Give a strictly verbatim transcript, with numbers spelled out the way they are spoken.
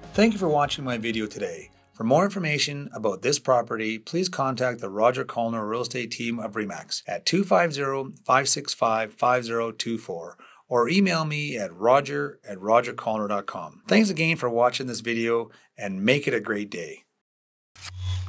Thank you for watching my video today. For more information about this property, please contact the Roger Collner Real Estate Team of RE/MAX at two five zero, five six five, five zero two four or email me at roger at roger collner dot com. Thanks again for watching this video and make it a great day.